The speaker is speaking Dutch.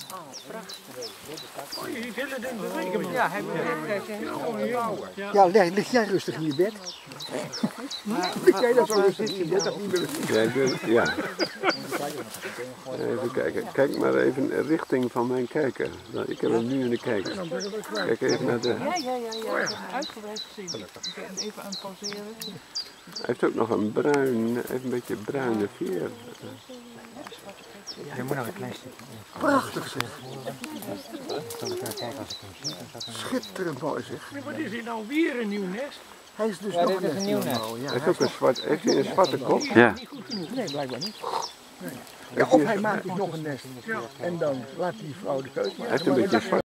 Oh, je hele ding bewegen, man. Ja, hij beweegt heel Ja, lig jij rustig in je bed. Lig jij daar zo rustig in je bed? Dat niet meer. Ja. Even kijken. Kijk maar even richting van mijn kijker. Ik heb hem nu in de kijker. Kijk even naar de... Ja. Ik heb hem uitgebreid gezien. Ik ben even aan het pauzeren. Hij heeft ook nog een beetje bruine veer. Je moet nog een klein stukje. Prachtig zeg. Zal ik naar kijken als ik hem zie? Schitterend mooi zeg. Wat is hier nou weer een nieuw nest? Hij is dus nog een nieuw nest. Hij heeft ook een zwarte kop. Ja. Nee, blijkbaar niet. Nee. Ja, of hij maakt dus nog een nest. En dan laat die vrouw de keuze maken. Hij heeft een beetje zwart.